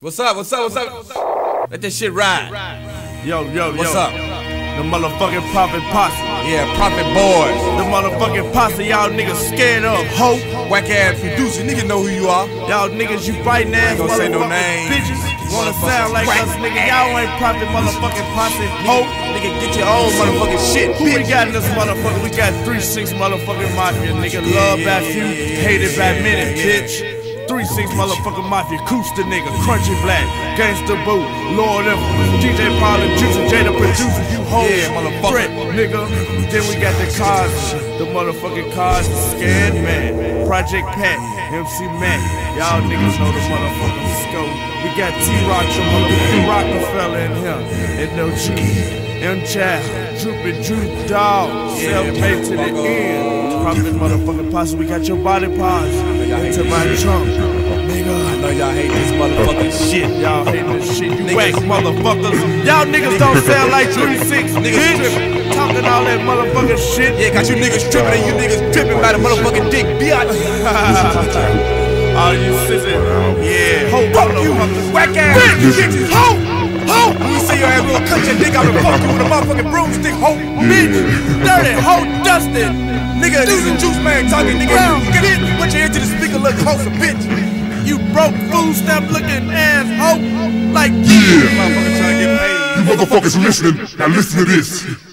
What's up? What's up? What's up? Let that shit ride. Yo. What's up? The motherfucking Prophet Posse. Yeah, Prophet Boys. The motherfucking posse y'all niggas scared of. Ho. Whack ass producer, nigga know who you are. Y'all niggas, you biting ass Ain't gonna say no motherfucking names. bitches. Wanna sound like us, nigga. Y'all ain't Prophet motherfucking Posse. Ho. Nigga, get your own motherfucking shit. Who we got in this motherfucker? We got 3-6 motherfucking Mafia, nigga. Loved by few, hated by many, bitch. 3-6 motherfucking Mafia, Cooster nigga, Crunchy Black, Gangsta Boo, Lord Infamous, DJ Paul and Juicy J the producer, you hoes, threat, nigga. Then we got the cars, the motherfucking cars, Scared Man, Project Pat, MC Mac, y'all niggas know the motherfucking scope. We got T-Rock, the motherfucking Rockefeller in here, and No G, M-Child, Droopy Droop Dog, self-made to the end. Prophet motherfucking Posse, we got your body parts into my trunk, nigga. I know y'all hate this motherfucking shit. Y'all hate this shit, you whack motherfuckers. Y'all niggas don't sound like 3-6, Niggas tripping. talking all that motherfucking shit. Yeah, got you niggas tripping and you niggas tripping by the motherfucking dick, bitch. All you sissy, yeah. Fuck you, whack ass bitches. Ho! When we see your ass, we'll cut your dick out and fuck you with a motherfucking broomstick, ho! Bitch, dirty, hoe, dusted. Nigga, this is Juice Man talking, nigga. Get in, put your ear to the speaker, look closer, bitch. You broke food stamp looking ass hoe. Like, Motherfucker trying to get paid. You motherfuckers listening, now listen to this.